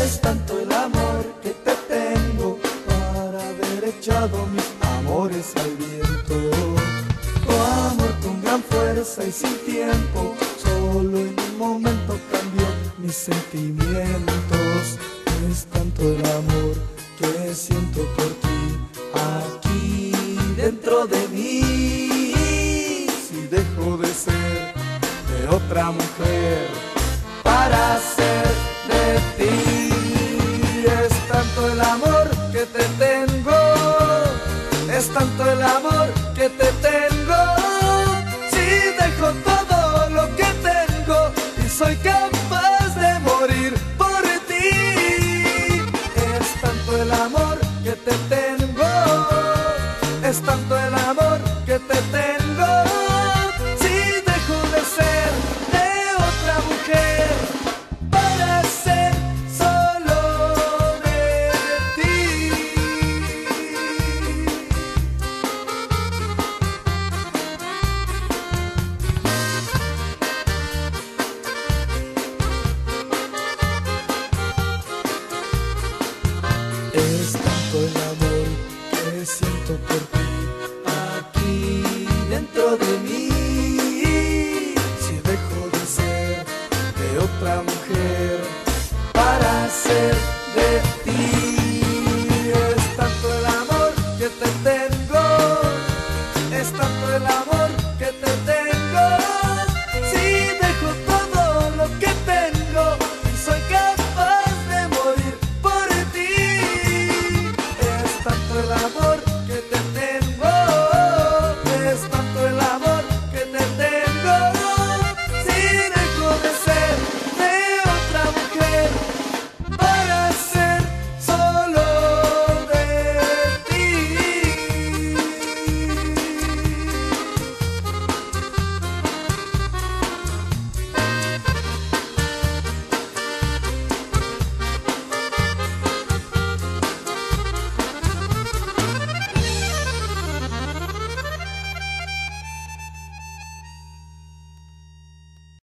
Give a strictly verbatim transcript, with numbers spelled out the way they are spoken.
Es tanto el amor que te tengo para haber echado mis amores al viento. Tu amor con gran fuerza y sin tiempo, solo en un momento cambió mis sentimientos. Es tanto el amor que siento por ti aquí dentro de mí. Si dejo de ser de otra mujer para ser de ti. Es tanto el amor que te tengo, es tanto el amor que te tengo. Si dejo todo lo que tengo y soy capaz de morir por ti. Es tanto el amor que te tengo, es tanto el amor que te tengo. Si dejo de ser de otra mujer para ser solo de ti. Es tanto el amor que siento por ti aquí dentro de mí. Si dejo de ser de otra mujer para ser